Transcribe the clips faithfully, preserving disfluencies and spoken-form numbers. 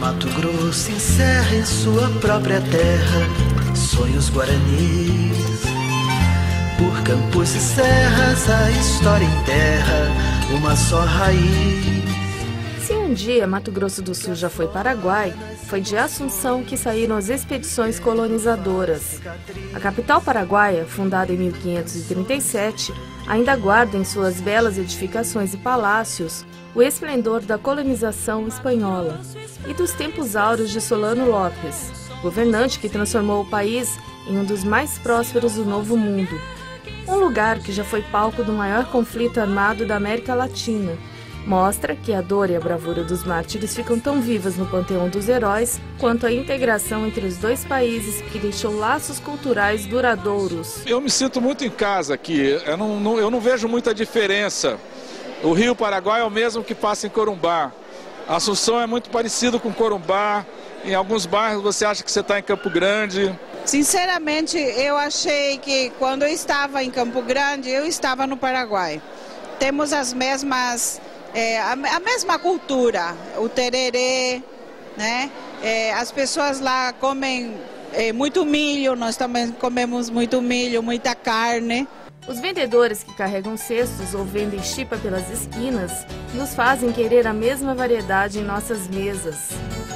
Mato Grosso encerra em sua própria terra sonhos guaranis. Por campos e serras a história enterra uma só raiz. Se um dia Mato Grosso do Sul já foi Paraguai, foi de Assunção que saíram as expedições colonizadoras. A capital paraguaia, fundada em mil quinhentos e trinta e sete, ainda guarda em suas belas edificações e palácios o esplendor da colonização espanhola e dos tempos áureos de Solano Lopes, governante que transformou o país em um dos mais prósperos do Novo Mundo. Um lugar que já foi palco do maior conflito armado da América Latina. Mostra que a dor e a bravura dos mártires ficam tão vivas no panteão dos heróis quanto a integração entre os dois países que deixou laços culturais duradouros. Eu me sinto muito em casa aqui, eu não, não, eu não vejo muita diferença. O Rio Paraguai é o mesmo que passa em Corumbá. Assunção é muito parecido com Corumbá. Em alguns bairros você acha que você está em Campo Grande. Sinceramente, eu achei que quando eu estava em Campo Grande, eu estava no Paraguai. Temos as mesmas... É, a, a mesma cultura, o tererê, né? É, as pessoas lá comem é, muito milho, nós também comemos muito milho, muita carne. Os vendedores que carregam cestos ou vendem chipa pelas esquinas nos fazem querer a mesma variedade em nossas mesas.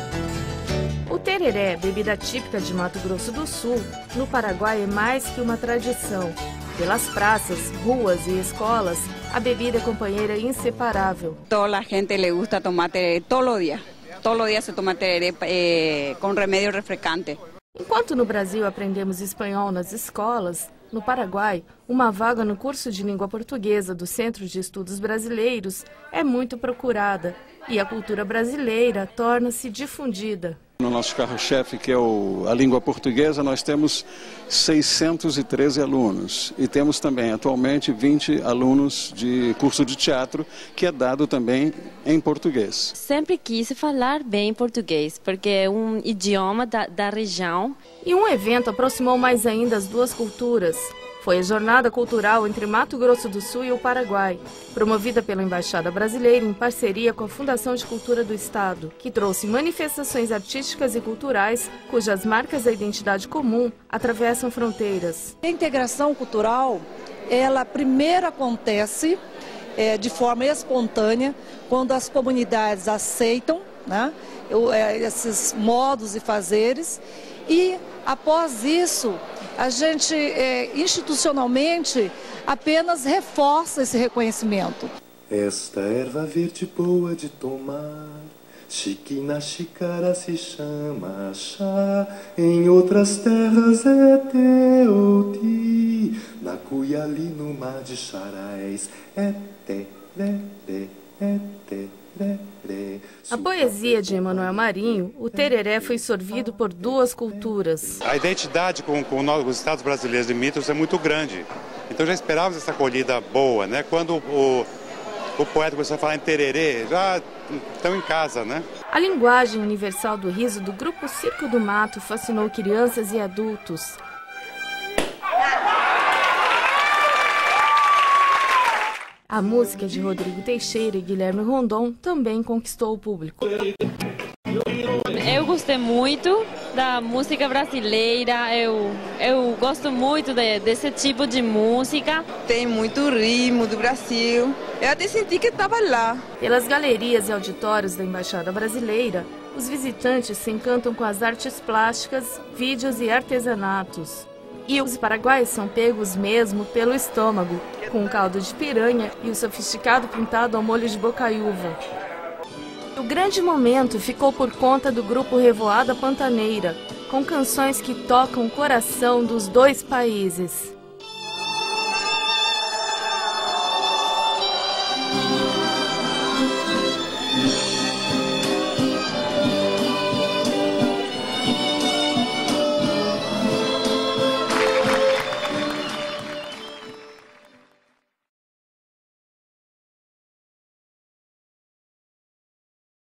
O tereré, bebida típica de Mato Grosso do Sul, no Paraguai é mais que uma tradição. Pelas praças, ruas e escolas, a bebida é companheira inseparável. Toda a gente le gusta tomar tereré todos os dias. Todos os dias se toma tereré eh, com remédio refrescante. Enquanto no Brasil aprendemos espanhol nas escolas, no Paraguai, uma vaga no curso de língua portuguesa do Centro de Estudos Brasileiros é muito procurada e a cultura brasileira torna-se difundida. No nosso carro-chefe, que é o, a língua portuguesa, nós temos seiscentos e treze alunos e temos também atualmente vinte alunos de curso de teatro, que é dado também em português. Sempre quis falar bem português, porque é um idioma da, da região. E um evento aproximou mais ainda as duas culturas. Foi a Jornada Cultural entre Mato Grosso do Sul e o Paraguai, promovida pela Embaixada Brasileira em parceria com a Fundação de Cultura do Estado, que trouxe manifestações artísticas e culturais cujas marcas da identidade comum atravessam fronteiras. A integração cultural, ela primeiro acontece é, de forma espontânea, quando as comunidades aceitam, né, esses modos e fazeres, e após isso, a gente é, institucionalmente apenas reforça esse reconhecimento. Esta erva verde boa de tomar, chique na xícara se chama chá, em outras terras é teoti, na Cuiali no mar de Xarais é tereré, é tereré. A poesia de Emanuel Marinho, o tereré foi sorvido por duas culturas. A identidade com, com os estados brasileiros limítrofes é muito grande. Então já esperávamos essa acolhida boa, né? Quando o, o poeta começou a falar em tereré, já estão em casa, né? A linguagem universal do riso do grupo Circo do Mato fascinou crianças e adultos. A música de Rodrigo Teixeira e Guilherme Rondon também conquistou o público. Eu gostei muito da música brasileira, eu, eu gosto muito de, desse tipo de música. Tem muito ritmo do Brasil, eu até senti que estava lá. Pelas galerias e auditórios da Embaixada Brasileira, os visitantes se encantam com as artes plásticas, vídeos e artesanatos. E os paraguaios são pegos mesmo pelo estômago, com o caldo de piranha e o sofisticado pintado ao molho de bocaiúva. O grande momento ficou por conta do grupo Revoada Pantaneira, com canções que tocam o coração dos dois países.